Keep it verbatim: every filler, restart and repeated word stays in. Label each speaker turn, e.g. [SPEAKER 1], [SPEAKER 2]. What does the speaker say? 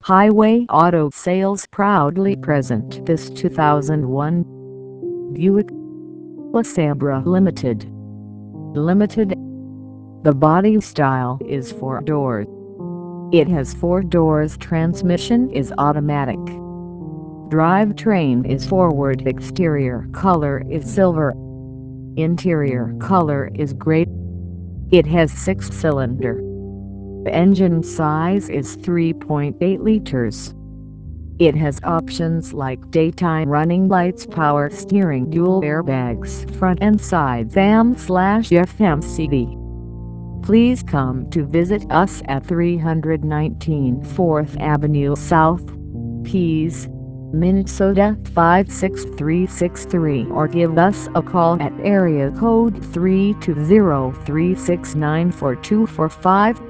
[SPEAKER 1] Highway Auto Sales proudly present this two thousand one Buick LeSabre Limited. Limited. The body style is four doors. It has four doors. Transmission is automatic. Drivetrain is forward. Exterior color is silver. Interior color is gray. It has six-cylinder. The engine size is three point eight liters. It has options like daytime running lights, power steering, dual airbags, front and side A M F M C D. Please come to visit us at three nineteen fourth Avenue South, Pease, Minnesota five six three six three, or give us a call at area code three two zero, three six nine, four two four five.